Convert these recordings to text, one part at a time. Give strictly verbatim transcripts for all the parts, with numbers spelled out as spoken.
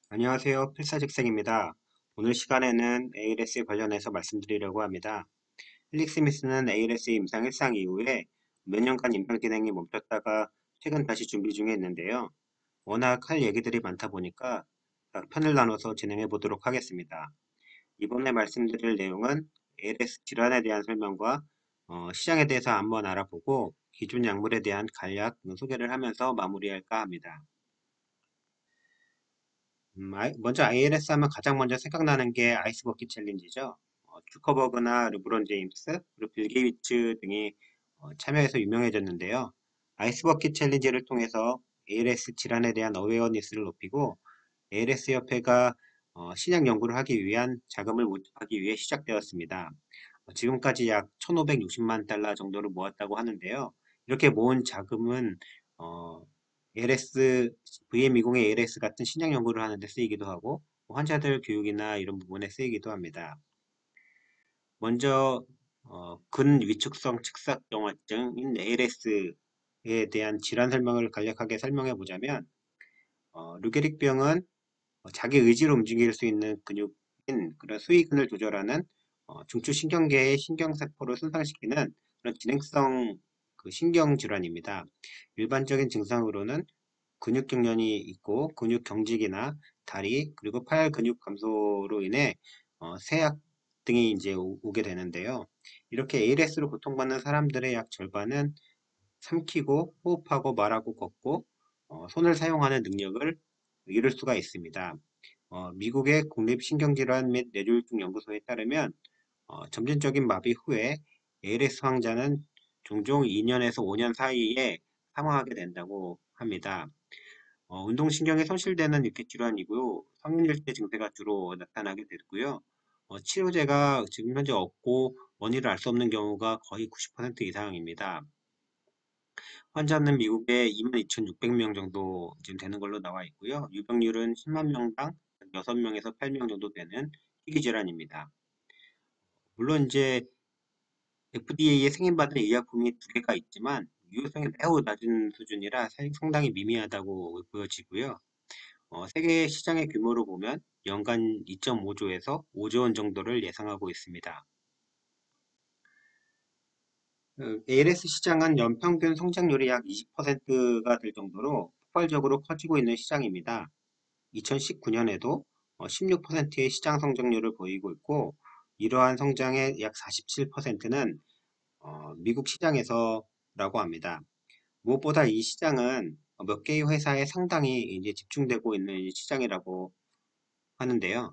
안녕하세요. 필사직생입니다. 오늘 시간에는 에이엘에스에 관련해서 말씀드리려고 합니다. 힐릭 스미스는 에이엘에스 임상 일 상 이후에 몇 년간 임상 진행이 멈췄다가 최근 다시 준비 중에 있는데요. 워낙 할 얘기들이 많다 보니까 각 편을 나눠서 진행해 보도록 하겠습니다. 이번에 말씀드릴 내용은 에이엘에스 질환에 대한 설명과 어, 시장에 대해서 한번 알아보고 기존 약물에 대한 간략 소개를 하면서 마무리할까 합니다. 음, 아이- 먼저 아이엘에스 하면 가장 먼저 생각나는 게 아이스 버킷 챌린지죠. 어, 주커버그나 르브론 제임스, 그리고 빌 게이츠 등이 어, 참여해서 유명해졌는데요. 아이스 버킷 챌린지를 통해서 에이엘에스 질환에 대한 어웨어니스를 높이고 에이엘에스 협회가 어, 신약 연구를 하기 위한 자금을 모집하기 위해 시작되었습니다. 어, 지금까지 약 천오백육십만 달러 정도를 모았다고 하는데요. 이렇게 모은 자금은 어, 에이엘에스, 브이엠이십의 에이엘에스 같은 신약 연구를 하는 데 쓰이기도 하고 뭐 환자들 교육이나 이런 부분에 쓰이기도 합니다. 먼저 어, 근위축성 측삭경화증인 에이엘에스에 대한 질환 설명을 간략하게 설명해 보자면 어, 류게릭병은 어, 자기 의지로 움직일 수 있는 근육인 그런 수위근을 조절하는 어, 중추신경계의 신경세포를 손상시키는 그런 진행성 그 신경질환입니다. 일반적인 증상으로는 근육 경련이 있고 근육 경직이나 다리 그리고 팔 근육 감소로 인해 어, 세약 등이 이제 오- 오게 되는데요. 이렇게 에이엘에스로 고통받는 사람들의 약 절반은 삼키고 호흡하고 말하고 걷고 어, 손을 사용하는 능력을 잃을 수가 있습니다. 어, 미국의 국립신경질환 및 뇌졸중 연구소에 따르면 어, 점진적인 마비 후에 에이엘에스 환자는 종종 이 년에서 오 년 사이에 사망하게 된다고 합니다. 어, 운동신경이 손실되는 일깨질환이고요. 성인일 때 증세가 주로 나타나게 됐고요. 어, 치료제가 지금 현재 없고 원인을 알 수 없는 경우가 거의 구십 퍼센트 이상입니다. 환자는 미국에 이만 이천육백 명 정도 지금 되는 걸로 나와 있고요. 유병률은 십만 명당 여섯 명에서 팔 명 정도 되는 희귀질환입니다. 물론 이제 에프디에이에 승인받은 의약품이 두 개가 있지만 유효성이 매우 낮은 수준이라 사실 상당히 미미하다고 보여지고요. 어, 세계 시장의 규모로 보면 연간 이 점 오 조에서 오 조 원 정도를 예상하고 있습니다. 에이엘에스 시장은 연평균 성장률이 약 이십 퍼센트가 될 정도로 폭발적으로 커지고 있는 시장입니다. 이천십구 년에도 십육 퍼센트의 시장 성장률을 보이고 있고 이러한 성장의 약 사십칠 퍼센트는 미국 시장에서라고 합니다. 무엇보다 이 시장은 몇 개의 회사에 상당히 이제 집중되고 있는 시장이라고 하는데요.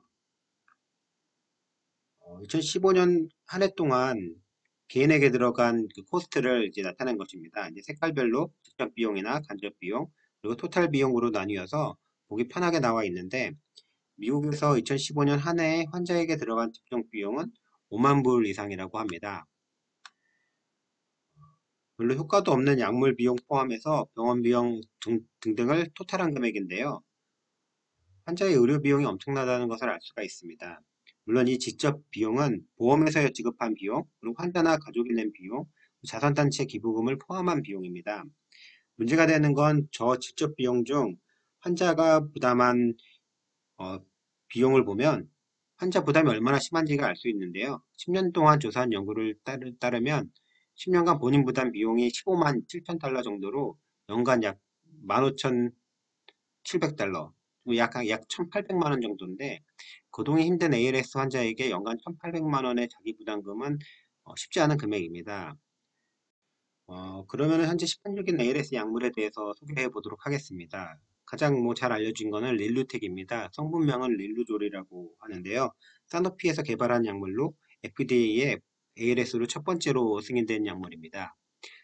이천십오 년 한 해 동안 개인에게 들어간 그 코스트를 이제 나타낸 것입니다. 이제 색깔별로 직접 비용이나 간접 비용, 그리고 토탈 비용으로 나뉘어서 보기 편하게 나와 있는데 미국에서 이천십오 년 한 해에 환자에게 들어간 집중 비용은 오만 불 이상이라고 합니다. 별로 효과도 없는 약물 비용 포함해서 병원 비용 등, 등등을 토탈한 금액인데요. 환자의 의료 비용이 엄청나다는 것을 알 수가 있습니다. 물론 이 직접 비용은 보험에서 지급한 비용, 그리고 환자나 가족이 낸 비용, 자선단체 기부금을 포함한 비용입니다. 문제가 되는 건 저 직접 비용 중 환자가 부담한 어, 비용을 보면 환자 부담이 얼마나 심한지가 알 수 있는데요. 십 년 동안 조사한 연구를 따르, 따르면 십 년간 본인 부담 비용이 십오만 칠천 달러 정도로 연간 약 만 오천칠백 달러, 약, 약 천팔백만 원 정도인데 거동이 힘든 에이엘에스 환자에게 연간 천팔백만 원의 자기 부담금은 어, 쉽지 않은 금액입니다. 어, 그러면 현재 시판적인 에이엘에스 약물에 대해서 소개해 보도록 하겠습니다. 가장 뭐 잘 알려진 거는 릴루텍입니다. 성분명은 릴루졸이라고 하는데요. 사노피에서 개발한 약물로 에프디에이에 에이엘에스로 첫 번째로 승인된 약물입니다.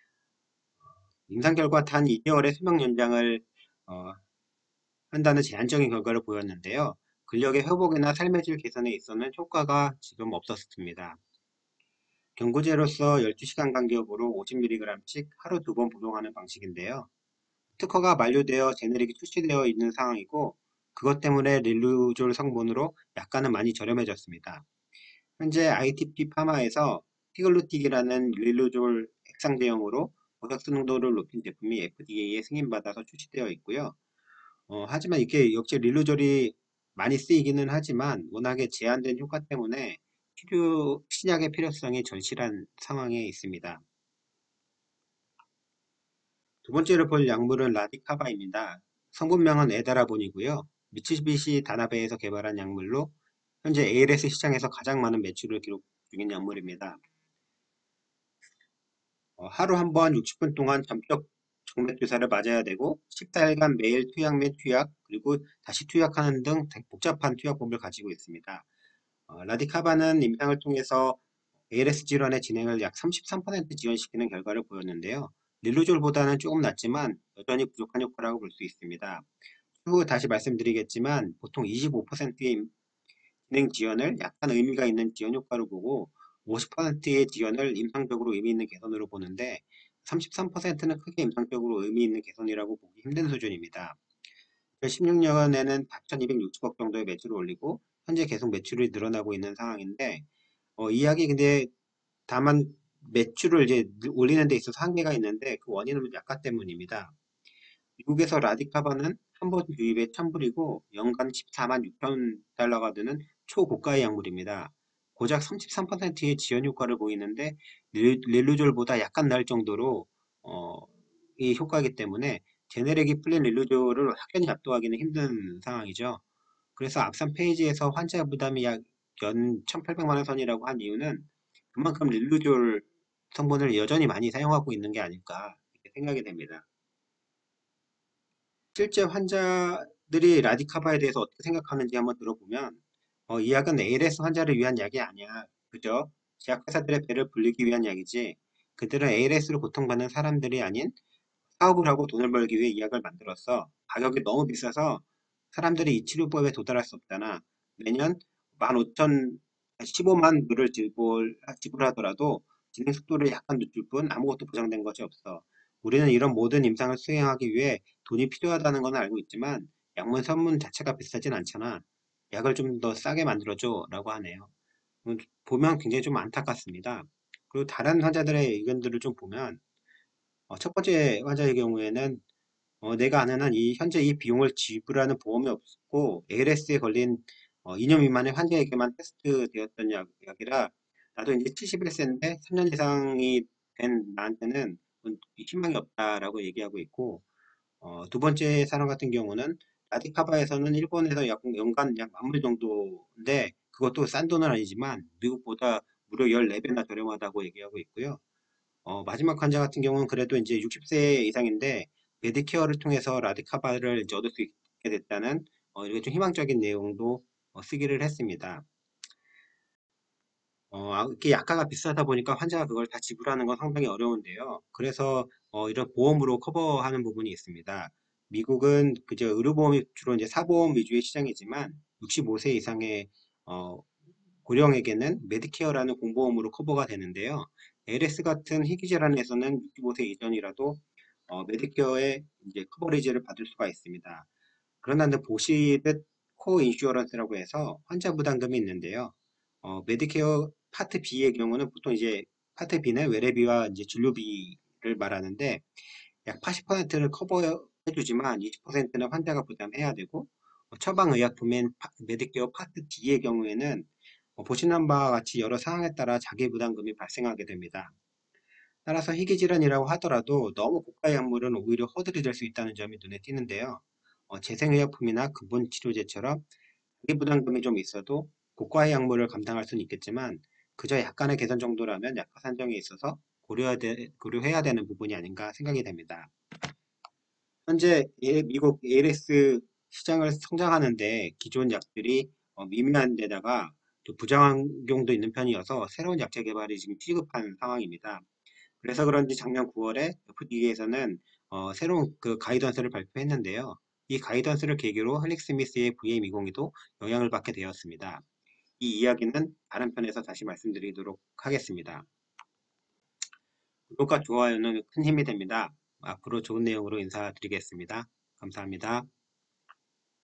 임상 결과 단 이 개월의 수명 연장을 어, 한다는 제한적인 결과를 보였는데요. 근력의 회복이나 삶의 질 개선에 있어서는 효과가 지금 없었습니다. 경구제로서 열두 시간 간격으로 오십 밀리그램씩 하루 두 번 복용하는 방식인데요. 특허가 만료되어 제네릭이 출시되어 있는 상황이고 그것 때문에 릴루졸 성분으로 약간은 많이 저렴해졌습니다. 현재 아이티피 파마에서 피글루틱이라는 릴루졸 액상 대용으로 오격수 농도를 높인 제품이 에프디에이에 승인받아서 출시되어 있고요. 어, 하지만 이게 역시 릴루졸이 많이 쓰이기는 하지만 워낙에 제한된 효과 때문에 치료 신약의 필요성이 절실한 상황에 있습니다. 두 번째로 볼 약물은 라디카바입니다. 성분명은 에다라본이고요. 미츠비시 다나베에서 개발한 약물로 현재 에이알에스 시장에서 가장 많은 매출을 기록 중인 약물입니다. 어, 하루 한 번 육십 분 동안 점적 정맥 주사를 맞아야 되고 십사 일간 매일 투약 및 투약 그리고 다시 투약하는 등 복잡한 투약법을 가지고 있습니다. 어, 라디카바는 임상을 통해서 에이알에스 질환의 진행을 약 삼십삼 퍼센트 지연시키는 결과를 보였는데요. 릴루졸보다는 조금 낫지만 여전히 부족한 효과라고 볼 수 있습니다. 추후 다시 말씀드리겠지만 보통 이십오 퍼센트의 진행 지연을 약간 의미가 있는 지연 효과로 보고 오십 퍼센트의 지연을 임상적으로 의미 있는 개선으로 보는데 삼십삼 퍼센트는 크게 임상적으로 의미 있는 개선이라고 보기 힘든 수준입니다. 이천십육 년에는 사천이백육십억 정도의 매출을 올리고 현재 계속 매출이 늘어나고 있는 상황인데 어, 이야기 근데 다만 매출을 이제 올리는 데 있어서 한계가 있는데 그 원인은 약가 때문입니다. 미국에서 라디카바는 한 번 주입에 천 불이고 연간 십사만 육천 달러가 드는 초고가의 약물입니다. 고작 삼십삼 퍼센트의 지연 효과를 보이는데 릴- 릴루졸보다 약간 나을 정도로 어, 이 효과이기 때문에 제네릭이 풀린 릴루졸을 확연히 압도하기는 힘든 상황이죠. 그래서 앞선 페이지에서 환자 부담이 약 연 천팔백만 원 선이라고 한 이유는 그만큼 릴루졸 성분을 여전히 많이 사용하고 있는 게 아닐까 이렇게 생각이 됩니다. 실제 환자들이 라디카바에 대해서 어떻게 생각하는지 한번 들어보면 어, 이 약은 에이알에스 환자를 위한 약이 아니야. 그저 제약회사들의 배를 불리기 위한 약이지. 그들은 에이알에스로 고통받는 사람들이 아닌 사업을 하고 돈을 벌기 위해 이 약을 만들었어. 가격이 너무 비싸서 사람들이 이 치료법에 도달할 수 없잖아. 매년 만 오천, 십오만 불을 지불, 지불하더라도 진행 속도를 약간 늦출 뿐 아무것도 보장된 것이 없어. 우리는 이런 모든 임상을 수행하기 위해 돈이 필요하다는 건 알고 있지만 약물 선문 자체가 비싸진 않잖아. 약을 좀 더 싸게 만들어줘 라고 하네요. 음, 보면 굉장히 좀 안타깝습니다. 그리고 다른 환자들의 의견들을 좀 보면 어, 첫 번째 환자의 경우에는 어, 내가 아는 한 이 현재 이 비용을 지불하는 보험이 없고 에이알에스에 걸린 어, 이 년 미만의 환자에게만 테스트 되었던 약, 약이라 나도 이제 칠십일 세인데 삼 년 이상이 된 나한테는 희망이 없다라고 얘기하고 있고 어, 두 번째 사람 같은 경우는 라디카바에서는 일본에서 약, 연간 약 만 불 정도인데 그것도 싼 돈은 아니지만 미국보다 무려 열네 배나 저렴하다고 얘기하고 있고요. 어, 마지막 환자 같은 경우는 그래도 이제 육십 세 이상인데 메디케어를 통해서 라디카바를 이제 얻을 수 있게 됐다는 어, 이렇게 좀 희망적인 내용도 어, 쓰기를 했습니다. 어, 아, 이게 약가가 비싸다 보니까 환자가 그걸 다 지불하는 건 상당히 어려운데요. 그래서 어, 이런 보험으로 커버하는 부분이 있습니다. 미국은 그저 의료보험이 주로 이제 사보험 위주의 시장이지만 육십오 세 이상의 어, 고령에게는 메디케어라는 공보험으로 커버가 되는데요. 엘에스 같은 희귀 질환에서는 육십오 세 이전이라도 어, 메디케어의 이제 커버리지를 받을 수가 있습니다. 그러나 이제 보시듯 코어 인슈어런스라고 해서 환자 부담금이 있는데요. 어, 메디케어 파트 B의 경우는 보통 이제 파트 B는 외래비와 이제 진료비를 말하는데 약 팔십 퍼센트를 커버해주지만 이십 퍼센트는 환자가 부담해야 되고 어, 처방의약품인 파- 메디케어 파트 D의 경우에는 어, 보시는 바와 같이 여러 상황에 따라 자기 부담금이 발생하게 됩니다. 따라서 희귀질환이라고 하더라도 너무 고가 약물은 오히려 허들이 될 수 있다는 점이 눈에 띄는데요. 어, 재생의약품이나 근본치료제처럼 자기 부담금이 좀 있어도 고가의 약물을 감당할 수는 있겠지만 그저 약간의 개선 정도라면 약화 산정에 있어서 고려해야, 되, 고려해야 되는 부분이 아닌가 생각이 됩니다. 현재 예- 미국 에이알에스 시장을 성장하는데 기존 약들이 어, 미미한 데다가 또 부작용도 있는 편이어서 새로운 약제 개발이 지금 시급한 상황입니다. 그래서 그런지 작년 구월에 에프디에이에서는 새로운 그 가이던스를 발표했는데요. 이 가이던스를 계기로 헬릭 스미스의 브이엠이십이도 영향을 받게 되었습니다. 이 이야기는 다른 편에서 다시 말씀드리도록 하겠습니다. 구독과 좋아요는 큰 힘이 됩니다. 앞으로 좋은 내용으로 인사드리겠습니다. 감사합니다.